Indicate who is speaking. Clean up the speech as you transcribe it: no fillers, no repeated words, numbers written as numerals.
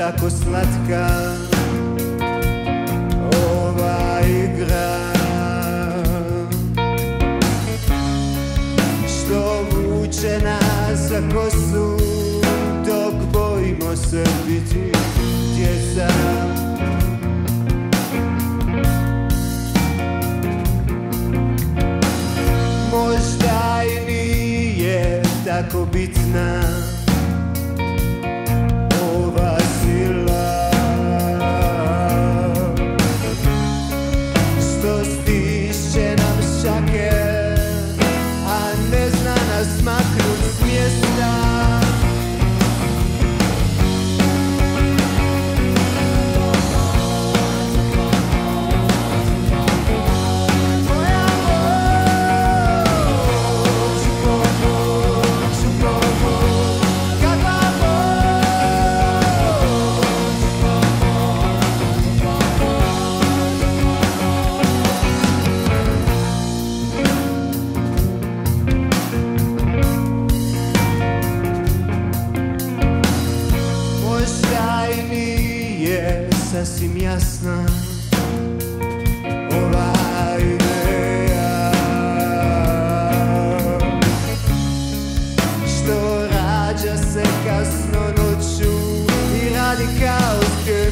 Speaker 1: tako slatka ova igra, što vuče nas za kosu dok bojimo se biti djeca. Možda i nije tako bitna ova sila što stišće nam šake, a ne zna nas maknut s mjesta. Sasvim jasna ova ideja što rađa se kasno noću i radi kaos.